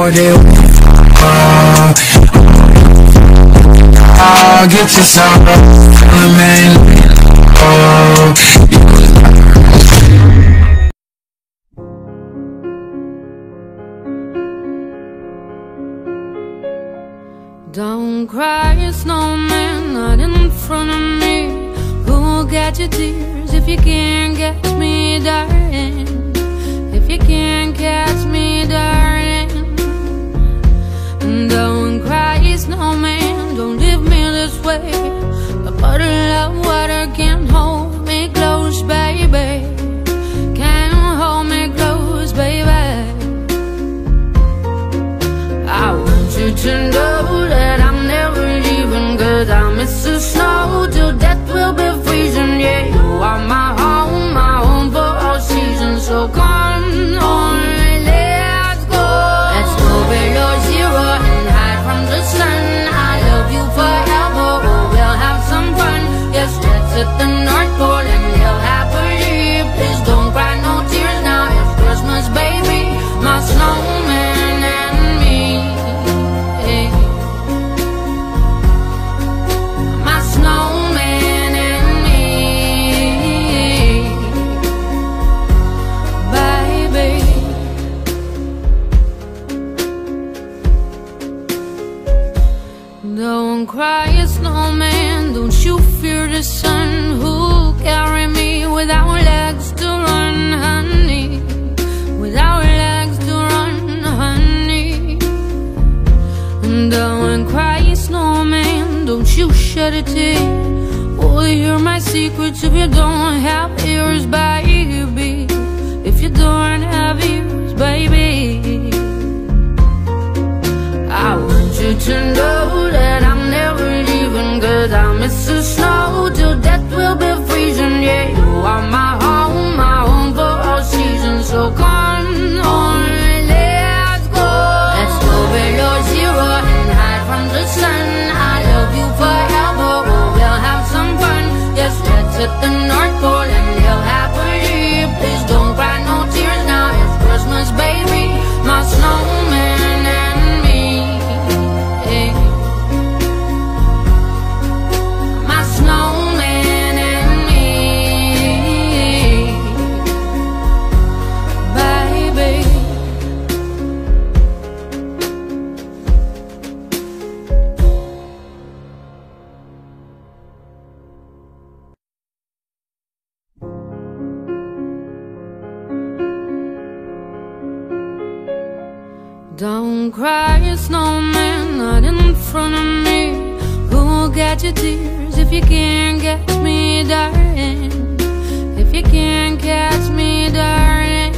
all they I'll get you some man. Oh, don't cry, snowman, not in front of me. Who'll get your tears if you can't catch me, darling? If you can't catch me, darling. Don't cry, snowman, don't leave me this way. A bottle of water can't hold me close, baby. Can't hold me close, baby. I want you to know that I'm never leaving, 'cause I miss the snow till death will be freezing. Yeah, you are my home for all seasons. So come on, let's go. Let's go below zero and hide from the sun. I love you forever, oh, we'll have some fun. Yes, let's hit the North Pole and live happily. Please don't cry no tears now, it's Christmas, baby. My snowman and me. My snowman and me, baby. Don't cry, snowman, don't you fear the sun. Who'll carry me without legs to run, honey? Without legs to run, honey. Don't cry, snowman, don't you shed a tear. Oh, hear my secrets if you don't have ears, baby. If you don't have ears, baby. I want you to know that I'm never leaving, 'cause I miss the snow till death will be freezing. Yeah, you are my home for all seasons. So come on, let's go. Let's go below zero and hide from the sun. I love you forever, oh, we'll have some fun. Yes, let's hit the North Pole and live happily. Please don't cry no tears now, it's Christmas, baby. My snowman and me. My snowman and me, baby. Don't cry, snowman, not in front of me. Who'll get your tears if you can't catch me, darling? If you can't catch me, darling.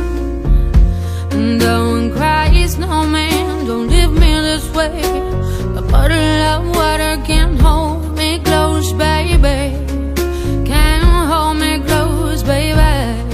Don't cry, snowman, don't leave me this way. A bottle of water can't hold me close, baby. Can't hold me close, baby.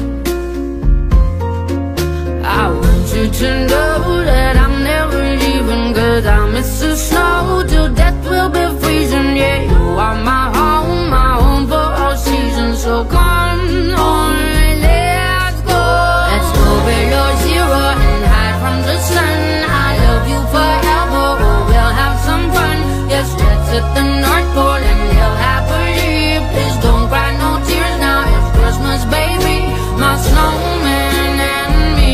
I want you to know that I'm never leaving, 'cause I miss the snow till death will be freezing. Yeah, you are my home for all seasons. So come on, let's go. Let's go below zero and hide from the sun. I love you forever, oh, we'll have some fun. Yes, let's hit the North Pole and live happily. Please don't cry no tears now, it's Christmas, baby. My snowman and me.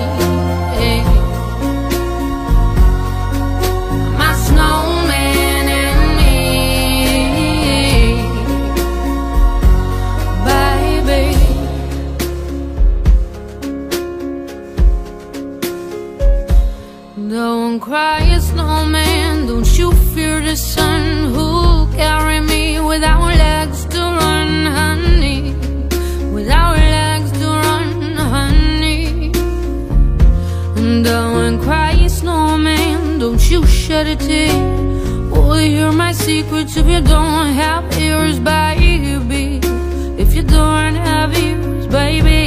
My snowman and me, baby. Don't cry, snowman, don't you fear the sun. Who'll carry me without legs to run, honey? Without legs to run, honey. Don't cry, snowman, don't you shed a tear. Oh, hear my secrets if you don't have ears, baby. If you don't have ears, baby.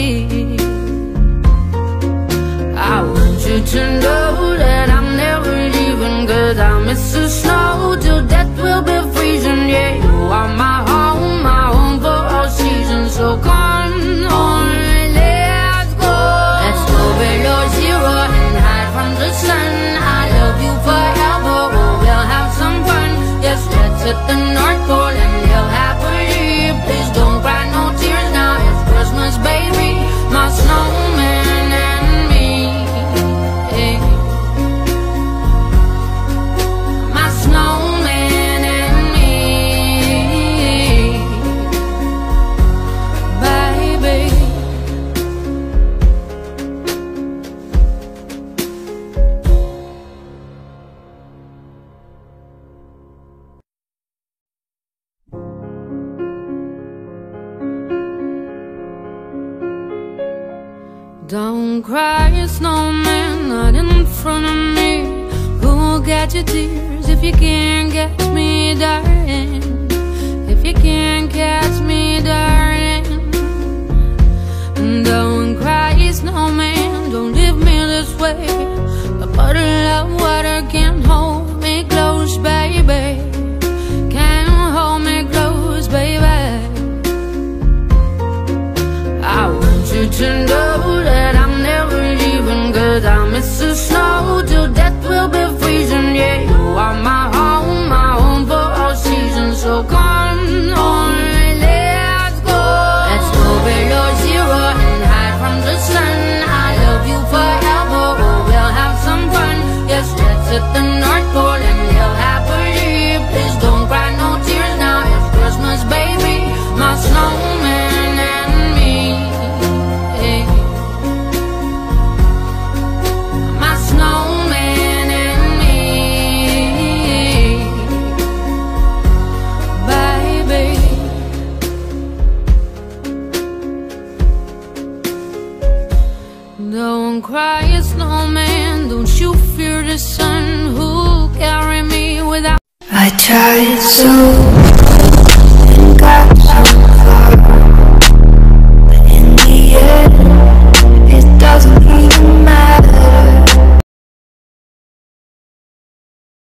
I want you to know that I'm never leaving, 'cause I miss the snow till death will be freezing. Yeah, you are my home for all seasons. So come on, let's go. Let's go below zero and hide from the sun. Don't cry, snowman, not in front of me. Who'll get your tears if you can't catch me, darling? If you can't catch me, darling. Don't cry, snowman, don't leave me this way. A bottle of water can't hold me close, baby. Can't hold me close, baby. I want you to know that I'm never leaving, 'cause I miss the snow till death will be freezing. Yeah, you are my home for all seasons. So come on, let's go. Let's go below zero and hide from the sun. I love you forever, oh, we'll have some fun. Yes, let's hit the North Pole and live happily. Please don't cry no tears now, it's Christmas, baby. My snowman and me. My snowman and me, baby. Don't cry, snowman, don't you fear the sun. Who'll carry me without? I tried so